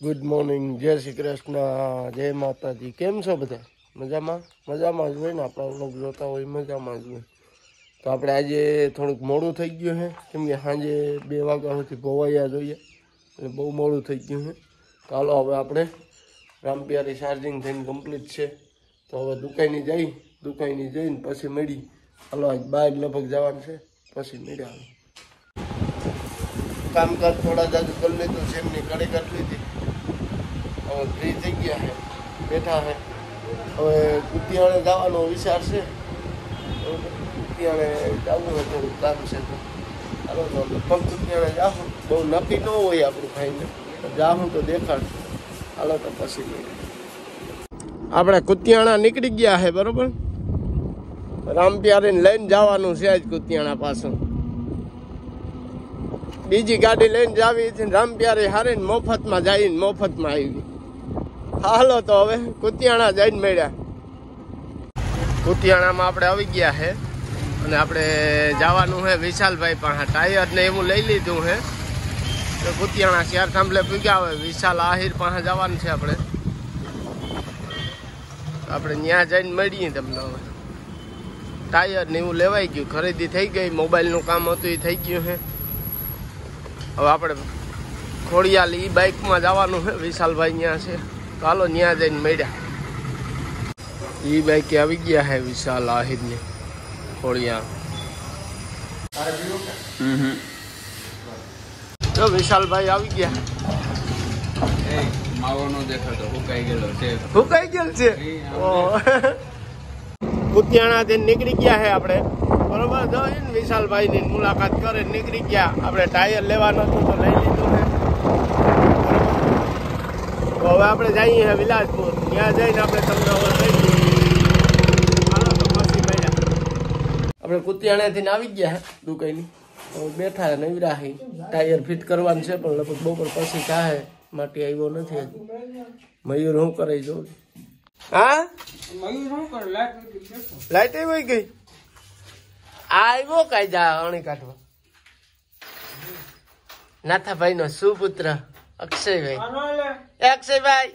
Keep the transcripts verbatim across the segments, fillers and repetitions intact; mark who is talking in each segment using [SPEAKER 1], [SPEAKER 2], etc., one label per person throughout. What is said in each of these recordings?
[SPEAKER 1] Good morning, જય શ્રી કૃષ્ણ, જય માતાજી. કેમ છો બધા? મજામાં? મજામાં જ હોય ને, આપણા લોક જોતા હોય મજામાં જ હોય. તો આપણે આજે થોડુંક મોડું થઈ ગયું છે, કેમ કે સાંજે બે વાગ્યા સુધી ભોવાયા જોઈએ એટલે બહુ મોડું થઈ ગયું છે. તો હાલો હવે આપણે રામપિયારી ચાર્જિંગ થઈને કમ્પ્લીટ છે, તો હવે દુકાને જઈ દુકાને જઈને પછી મળી. હાલો આજ બહાર લગભગ જવાનું છે, પછી મળ્યા. કામકાજ થોડા જાજુ કરી લીધું છે, એમની કડી કરી લીધી. હવે ફ્રી થઈ ગયા છે, બેઠા છે. હવે કુતિયાણે જવાનો વિચાર છે, કુતિયાણે જવું હોય થોડુંક કામ છે તો ચાલો તો લગભગ કુતિયાણે જાઉં. બહુ નક્કી ન હોય આપણું ખાઈને જાઉં તો દેખાડશું. ચાલો તો પછી આપણે કુતિયાણા નીકળી ગયા છે, બરોબર. રામપિયારીને લઈને જવાનું છે આજ કુતિયાણા પાછું. બીજી ગાડી લઈને જાવી છે, રામપિયારી હારીને મફતમાં જઈને મફતમાં આવી. હાલો તો હવે કુતિયાણા જઈને મળ્યા. કુતિયાણામાં આપણે આવી ગયા છે અને આપણે જવાનું છે વિશાલભાઈ પાસે. ટાયર ને એવું લઈ લીધું છે તો કુતિયાણા ચાર થાંભલે પૂગ્યા હોય. વિશાલ આહિર પાસે જવાનું છે આપણે. આપણે ત્યાં જઈને મળીએ તમને. હવે ટાયર ને એવું લેવાઈ ગયું, ખરીદી થઈ ગઈ, મોબાઈલનું કામ હતું એ થઈ ગયું છે. હવે આપણે ખોડિયાલ ઈ બાઇકમાં જવાનું છે, વિશાલભાઈ ત્યાં છે. તો હાલો ત્યાં જઈને મળ્યા. ઈ બાઇકે આવી ગયા છે વિશાલ આહિરની ખોડિયાલ. જો વિશાલભાઈ આવી ગયા.
[SPEAKER 2] માવો નો દેખાતો, હુકાઈ ગયેલો છે.
[SPEAKER 1] હુકાઈ ગયેલ છે. કુતિયાણાથી નીકળી ગયા છે આપણે, બરોબર. જોઈને વિશાલભાઈ ની મુલાકાત કરે નીકળી ગયા. આપણે ટાયર લેવાનું હતું તો લઈ લીધું છે. તો હવે આપણે જઈએ છે વિલાસપુર. ત્યાં જઈને આપણે તમને આપણે કુતિયાણાથી આવી ગયા છે દુકાની. બેઠા નવરા હી. ટાયર ફિટ કરવાનું છે પણ લગભગ બપોર પછી થાય. માટી આવ્યો નથી હજી. મયુર હું કરે જોઉં. હા લાઈટ આવી ગઈ. આવ્યો કાયદા અણી કાઢવા. નાથાભાઈ નો સુપુત્ર અક્ષયભાઈ. અક્ષયભાઈ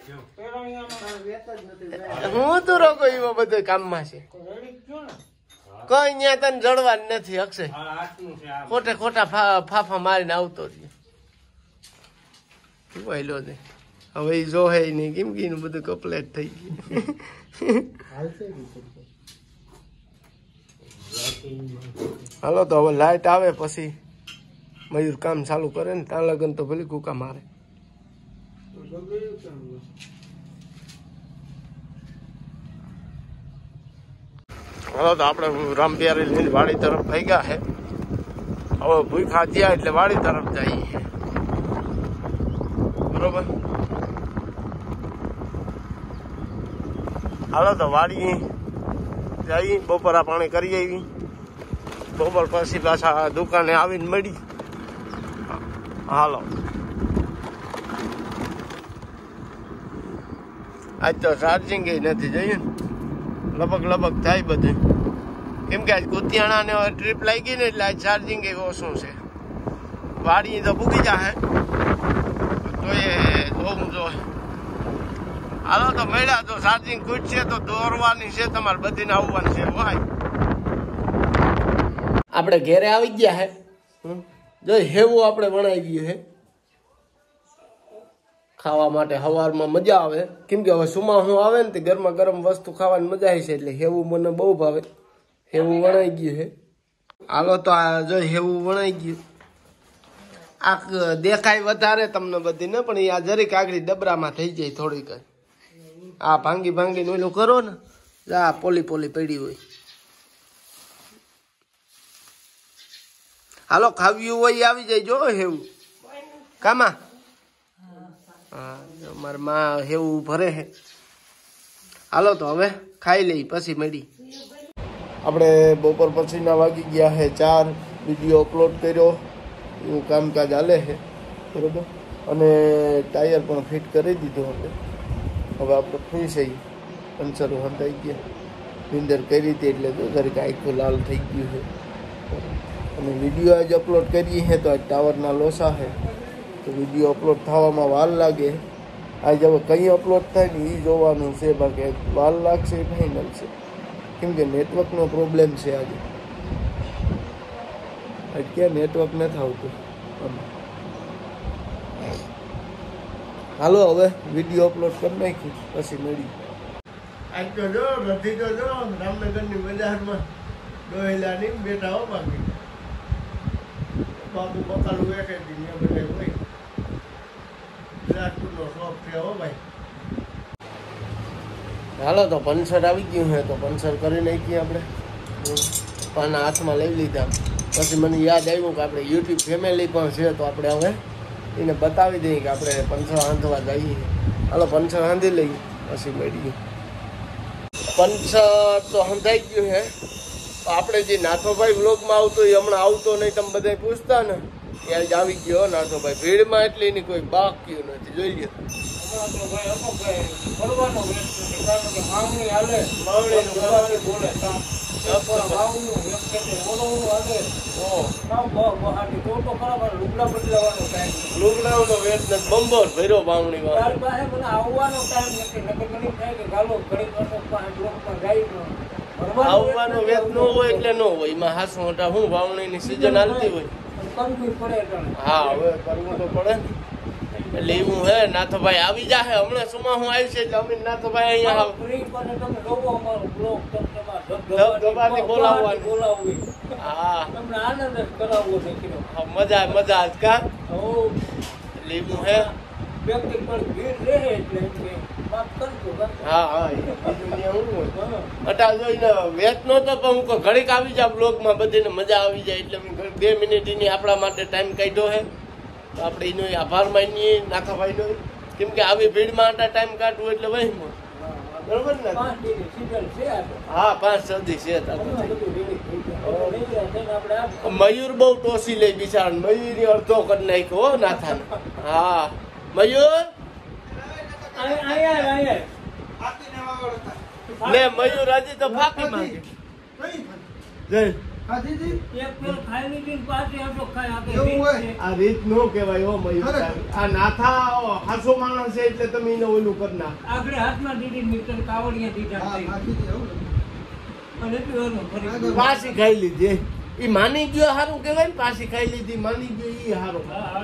[SPEAKER 1] હું તો રોગો એવો બધો કામમાં છે. કઈ ત્યાં તને જડવાનું નથી અક્ષય. ખોટે ખોટા ફાફા મારીને આવતો રહ્યો. હવે એ જોહે નહીં, કેમ કે એનું બધું કમ્પ્લેટ થઈ ગયું. હાલો તો હવે લાઈટ આવે પછી મયુર કામ ચાલુ કરે ને ત્યાં લગન તો ભલે કુકા મારે. હાલો તો આપણે રામપિયારી લઈને વાડી તરફ થઈ ગયા છે. હવે ભૂખા થયા એટલે વાડી તરફ જઈએ, બરોબર. હાલો તો વાડી જઈ બપોરા પાણી કરી આવી. બપોર પછી પાછા દુકાને આવીને મળી. હાલો આજ તો ચાર્જિંગ નથી, જઈએ ને લબક લબક થાય બધું. કેમ કે આજ કુતિયાણા ને ટ્રીપ લાગી ને એટલે આજ ચાર્જિંગ ઓછું છે. વાડી તો પૂગી જાય તો એ જોવું જોઈએ. હાલો તો મળ્યા. તો ચાર્જિંગ ખૂટશે તો દોરવાની છે તમારે, બધીને આવવાનું છે. ભાઈ આપણે ઘેરે આવી ગયા હે. જો હેવું આપણે બનાવી ગયું છે ખાવા માટે. સવારમાં મજા આવે, કેમ કે હવે સુમા હું આવે ને તે ગરમા ગરમ વસ્તુ ખાવાની મજા આવી છે એટલે હેવું મને બહુ ભાવે. હેવું વણાઈ ગયું છે. હાલો તો આ જો હેવું વણાઈ ગયું. આ દેખાય વધારે તમને બધી ને, પણ આ જરીક આગળ ડબરામાં થઈ જાય થોડીક. આ ભાંગી ભાંગીને ઓલું કરો ને, આ પોલી પોલી પડી હોય. હાલો ખાવ્યું હોય આવી જાય. જો હેવું કામા. હા મારા માં હેવું ભરે છે. હાલો તો હવે ખાઈ લઈ પછી મળી. આપણે બપોર પછીના વાગી ગયા છે ચાર. વિડીયો અપલોડ કર્યો એવું કામકાજ હાલે છે, બરોબર. અને ટાયર પણ ફિટ કરી દીધું આપણે. હવે આપણે ફ્રી થઈ પંચર હંધાઈ ગયા. નીંદર કરી હતી એટલે તો જરીક આખું લાલ થઈ ગયું છે. અને વિડીયો આજ અપલોડ કરીએ છીએ તો આજ ટાવરના લોસા છે તો વિડીયો અપલોડ થવામાં વાર લાગે. આજે હવે કંઈ અપલોડ થાય ને એ જોવાનું છે, બાકી વાર લાગશે એ ફાઇનલ છે, કેમ કે નેટવર્કનો પ્રોબ્લેમ છે આજે. ક્યાં નેટવર્ક નથી આવતું. હાલો હવે વિડીયો અપલોડ કરી નાખી પછી મળી. આજ તો જો નથી તો જો રામનગરની બજારમાં ડોહેલાની બેઠા હો, બાકી બાપુ બકાલું વેઠે બધા હોય. રાજકોટનો શોખ છે હો ભાઈ. હાલો તો પંચર આવી ગયું છે તો પંચર કરી નાખીએ આપણે. પાના હાથમાં લઈ લીધા પછી મને યાદ આવ્યું કે આપણે યુટ્યુબ ફેમિલી પણ છે, તો આપણે હવે એને બતાવી દઈએ કે આપણે પંચર હાંધવા જઈએ. હાલો પંચર હાંધી લઈએ પછી મળીએ. પંચર તો હંધાઈ ગયું છે. આપણે જે નાથોભાઈ વ્લોગમાં આવતો એ હમણાં આવતો નહીં, તમે બધા પૂછતા ને ત્યાં જ આવી ગયો નાથોભાઈ. ભીડમાં એટલે એની કોઈ બાકી નથી. જોઈએ લુગડાનો વેટ નથી, બંબર ભર્યો બાવણી આવવાનો વેત ન હોય એટલે ન હોય. એમાં હાસુ મોટા હું વાવણીની સિઝન હાલતી હોય. હા હવે કરવું તો પડે ને. એટલે એવું હે નાથોભાઈ આવી જાહે હમણાં સુમા હું આવી છે. જમીન નાથોભાઈ અહીંયા બોલાવવાનું. હા મજા મજા આજ કા લીવું હે. હા હા અટા જોઈને વેચ નતો પણ હું ઘડીક આવી જાય બ્લોગમાં બધીને મજા આવી જાય એટલે બે મિનિટ એની આપણા માટે ટાઈમ કાઢ્યો હે. તો આપણે એનો આભાર માનીએ નાથાભાઈનો, કેમ કે આવી ભીડમાં આટલા ટાઈમ કાઢવું એટલે વહીમાં બરોબર ને. હા પાંચ સદી છે. મયુર બહુ ટોસી લે બિચાર, મયુર અડધો કરી નાખ્યો નાથાને. હા મયુર લે મયુર હજી તો ફાંકી માંગે. આ રીત નો કેવાય હો મયુર. આ નાથા હાસો માણસ છે એટલે તમે એને ઓલું કરી નાખ.
[SPEAKER 3] આગળ હાથમાં દીધી મીટર કાવડિયા દીધા
[SPEAKER 1] પાછી ખાઈ લીધી. ઈ માની ગયો હારું કેવાય ને. પાછી ખાઈ લીધી માની ગયો ઈ હારું.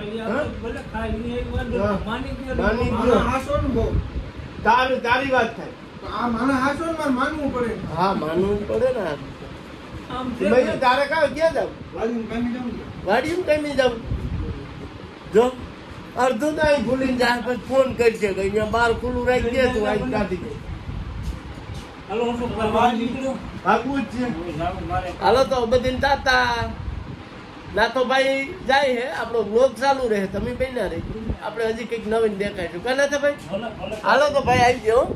[SPEAKER 1] માની ગયો તારી તારી વાત થાય. માનવું પડે. હા માનવું પડે ને. ભાઈ તારે કા ક્યાં જાવ? વાડીમ કઈ જાવ? જો અડધું તો અહીં ભૂલીને જાય પછી ફોન કરી છે કે અહીંયા બાર ખુલ્લું રાખી દે તું અહીં કાઢી દે. હાલો તો બધી તાતા નાથોભાઈ જાય હે. આપણો બ્લોગ ચાલુ રહે, તમે બન્યા રહે. આપણે હજી કઈક નવીન દેખાઈશું કા નાથોભાઈ? હાલો તો ભાઈ આવી ગયો.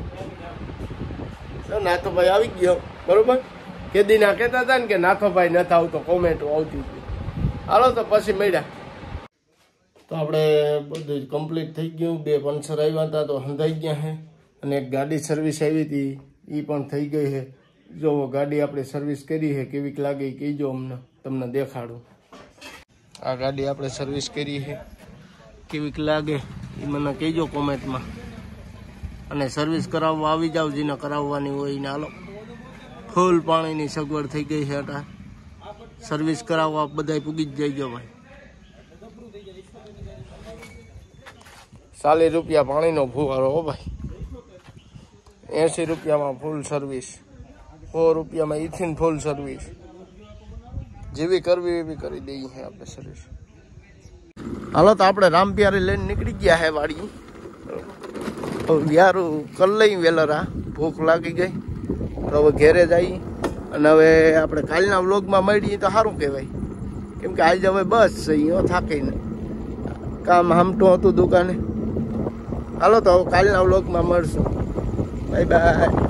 [SPEAKER 1] નાથોભાઈ આવી ગયો બરોબર. કેદી ના કહેતા હતા ને કે નાથોભાઈ નથી આવતો, કોમેન્ટ આવતી હતી. હાલો તો પછી મળ્યા. તો આપણે બધું કમ્પ્લીટ થઈ ગયું. બે પંચર આવ્યા હતા તો હંધાઈ ગયા છે, અને એક ગાડી સર્વિસ આવી હતી એ પણ થઈ ગઈ છે. જો ગાડી આપણે સર્વિસ કરી છે, કેવીક લાગે કહેજો અમને, તમને દેખાડું. આ ગાડી આપણે સર્વિસ કરી છે, કેવીક લાગે એ મને કહેજો કોમેન્ટમાં. અને સર્વિસ કરાવવા આવી જાવ, જેને કરાવવાની હોય એને. હાલો ફૂલ પાણીની સગવડ થઈ ગઈ છે. અટા સર્વિસ કરાવવા બધા પૂગી જ જઈજો ભાઈ. ચાલીસ રૂપિયા પાણીનો ફુવારો હો ભાઈ. એસી રૂપિયામાં ફૂલ સર્વિસ, સો રૂપિયામાં ઇથિન ફૂલ સર્વિસ. જેવી કરવી એવી કરી દઈએ છે આપણે સર્વિસ. હાલો તો આપણે રામપિયારી લઈને નીકળી ગયા હે વાડી. યારું કરી લઈ વેલરા, ભૂખ લાગી ગઈ તો હવે ઘેરે જઈ. અને હવે આપણે કાલના વ્લોગમાં મળીએ તો સારું કહેવાય, કેમ કે આજે હવે બસ અહીંયા થાકીને કામ હામટું હતું દુકાને. હાલો તો હવે કાલના વ્લોગમાં મળશું. Bye by.